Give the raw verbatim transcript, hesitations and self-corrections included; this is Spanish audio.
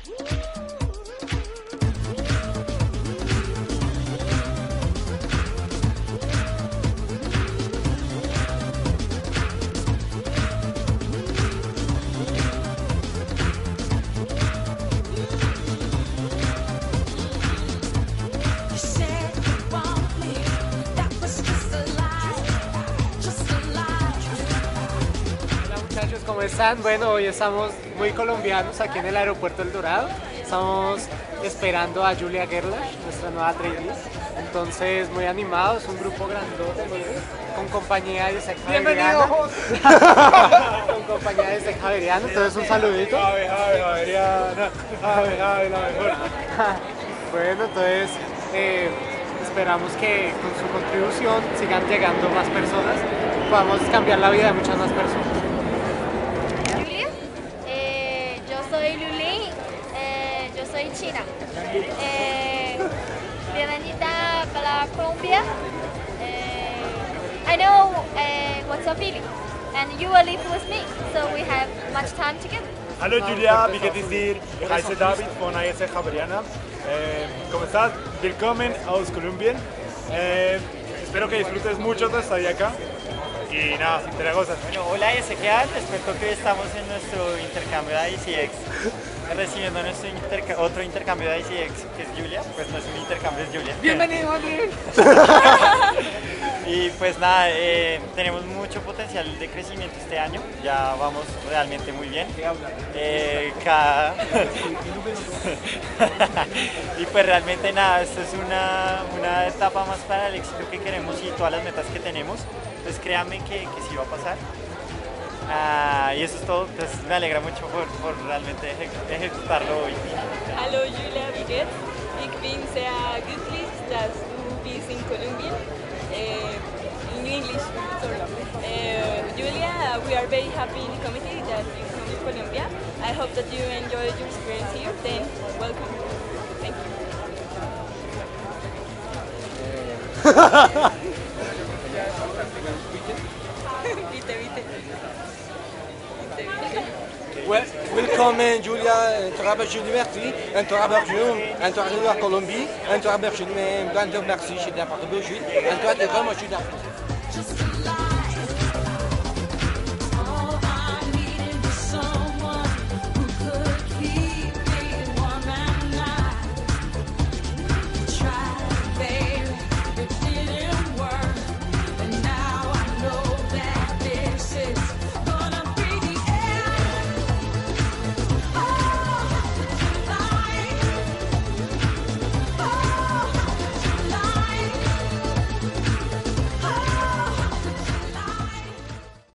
¿Cómo están? Bueno, hoy estamos muy colombianos aquí en el aeropuerto El Dorado. Estamos esperando a Julia Gerlach, nuestra nueva trainee. Entonces, muy animados, un grupo grandote, con compañía de Isaac Javeriana. Con compañía de Isaac Javeriana, entonces un saludito. Jave, Jave, Javeriana, Jave, Jave, la mejor. Bueno, entonces eh, esperamos que con su contribución sigan llegando más personas, podamos cambiar la vida de muchas más personas. Soy Lulín, eh, yo soy China. Eh, bienvenida para Colombia. Eh, I know uh, what's your feeling, and you will live with me, so we have much time together. Hallo Julia, wie geht es dir? Ich heiße David von I S A Javeriana. Eh, ¿Cómo estás? Willkommen aus Kolumbien. Eh, espero que disfrutes mucho tu estadía acá. Y nada, te la gozas. Bueno, hola Ezequiel, les cuento que hoy estamos en nuestro intercambio de I C X, recibiendo nuestro interca otro intercambio de I C X, que es Julia, pues nuestro intercambio es Julia. Bienvenido, Andrés. Y pues nada, eh, tenemos mucho potencial de crecimiento este año, ya vamos realmente muy bien. Eh, cada... y pues realmente nada, esto es una, una etapa más para el éxito que queremos y todas las metas que tenemos. Pues créanme que, que sí va a pasar. Uh, y eso es todo, pues me alegra mucho por, por realmente eje ejecutarlo hoy. Hallo Julia, wie geht's? Ich bin sehr glücklich, dass du bist in Kolumbien. Uh, in English, sorry. Uh, Julia, we are very happy in the committee that you come to Colombia. I hope that you enjoy your experience here. Then, welcome. Thank you. Welkom Julia, en te hebben jullie merci, en te hebben jullie, en te hebben jullie Colombie, en te hebben jullie, en te hebben merci, je n'ai pas de Belgique, en te hebben jullie